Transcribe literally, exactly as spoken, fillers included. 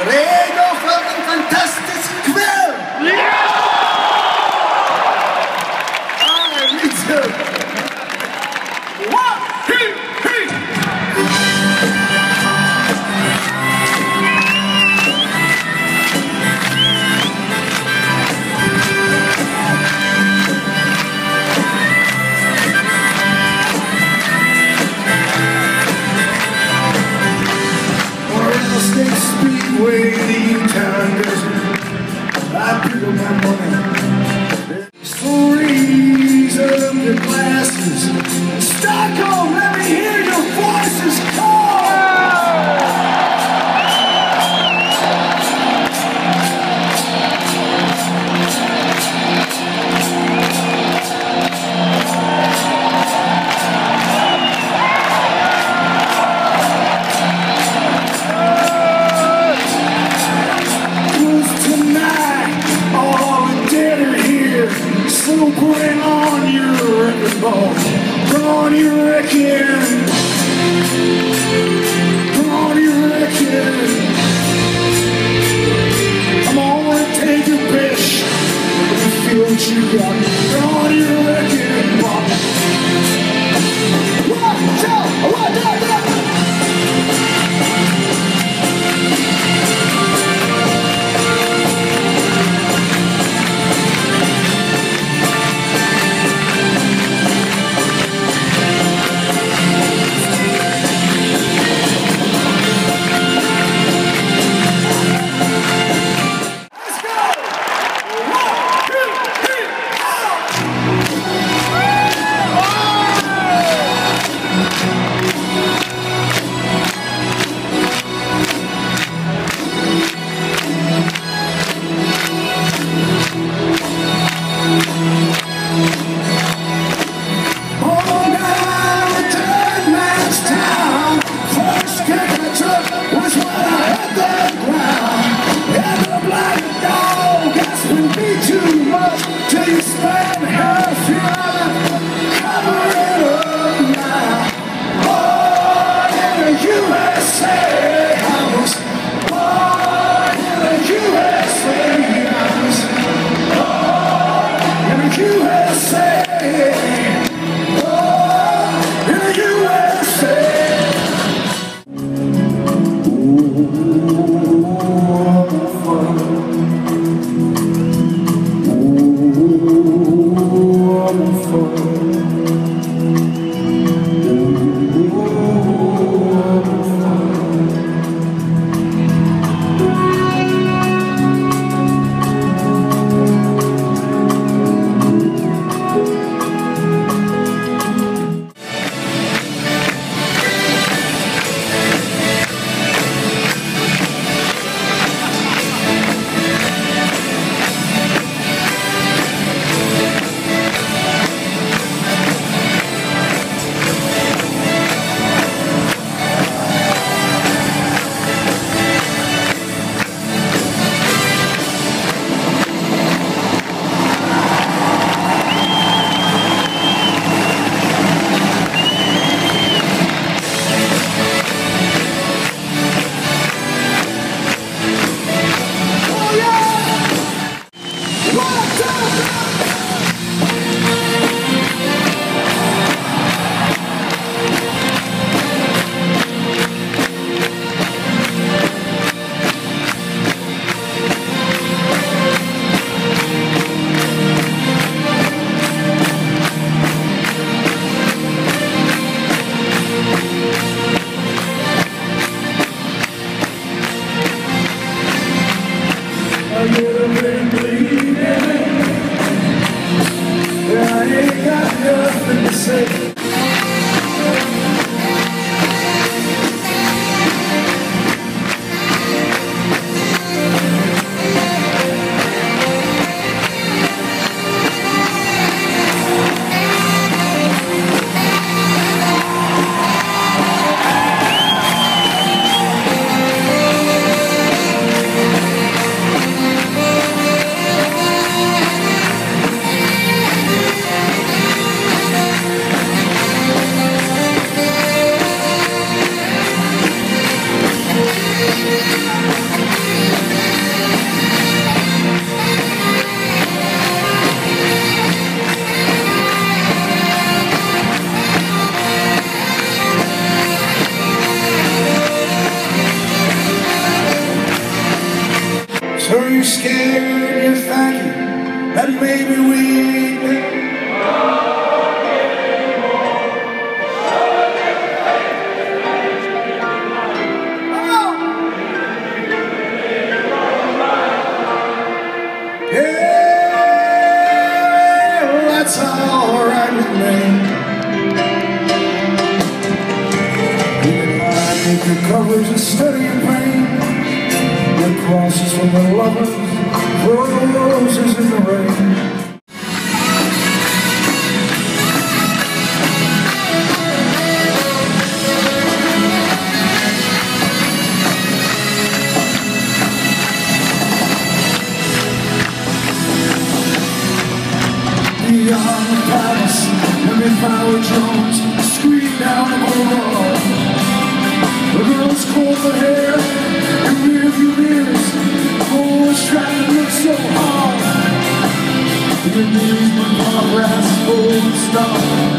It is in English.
Redo för en fantastisk kväll? Ja! Ah, me too. One, two, three. Speedway, the town desert. I pick up my money. Stories of the glasses. Stockholm, let me hear your voices call. So bring on your wrecking ball, bring on your wrecking, bring on your wrecking. I'm gonna take your bitch, let me feel what you got. Bring on your wrecking ball. One, two, one, two, three. lovers are studying pain. The crosses from the lovers, roses in the rain. Beyond the palace, and they Howard Jones scream down the boulevard. The girls comb their hair and rearview mirrors. Boys trying to look so hard. The amusement park rats full of stuff.